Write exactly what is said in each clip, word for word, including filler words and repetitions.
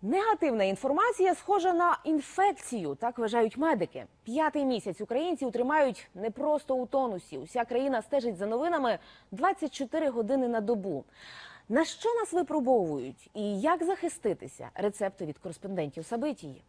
Негативна інформація схожа на інфекцію, так вважають медики. П'ятий місяць українців тримають не просто у тонусі. Уся країна стежить за новинами двадцять чотири години на добу. На що нас випробовують і як захиститися? Рецепти від кореспондентів Сабитії.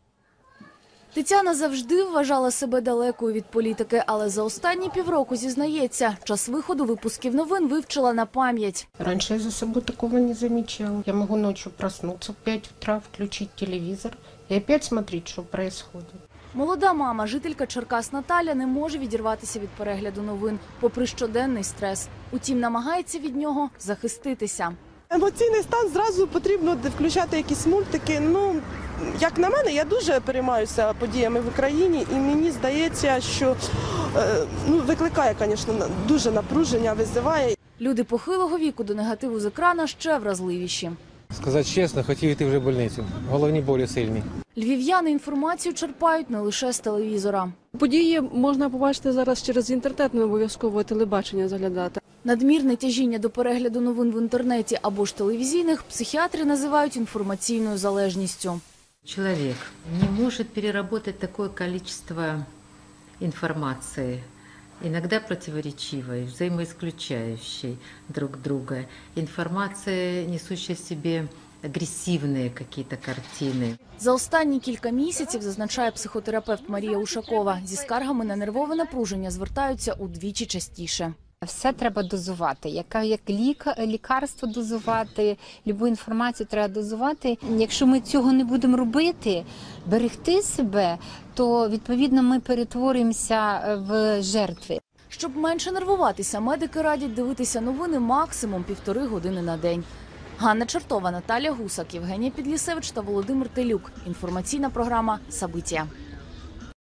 Тетяна завжди вважала себе далекою від політики, але за останні півроку, зізнається, час виходу випусків новин вивчила на пам'ять. Раньше я за собой такого не замечала. Я могу ночью проснуться в пять утра, включить телевизор и опять смотреть, что происходит. Молода мама, жителька Черкас Наталя, не може відірватися від перегляду новин, попри щоденний стрес. Утім, намагається від нього захиститися. Емоційний стан, зразу потрібно включати якісь мультики. Ну, як на мене, я дуже переймаюся подіями в Україні, і мені здається, що е, ну, викликає, звісно, дуже напруження, визиває. Люди похилого віку до негативу з екрана ще вразливіші. Сказати чесно, хотів йти вже в больницю. Головні болі сильні. Львів'яни інформацію черпають не лише з телевізора. Події можна побачити зараз через інтернет, не обов'язково телебачення заглядати. Надмірне тяжіння до перегляду новин в інтернеті або ж телевізійних психіатри називають інформаційною залежністю. Человек не может переработать такое количество информации, иногда противоречивой, взаимоисключающей друг друга, информация, несущая в себе агрессивные какие-то картины. За останні кілька місяців, зазначає психотерапевт Марія Ушакова, зі скаргами на нервове напруження звертаються удвічі частіше. Все треба дозувати, яка як ліка, лікарство дозувати, любу інформацію треба дозувати. Якщо ми цього не будемо робити, берегти себе, то відповідно ми перетворюємося в жертви. Щоб менше нервуватися, медики радять дивитися новини максимум півтори години на день. Ганна Чертова, Наталія Гусак, Євгенія Підлісевич та Володимир Телюк. Інформаційна програма «Сабитія».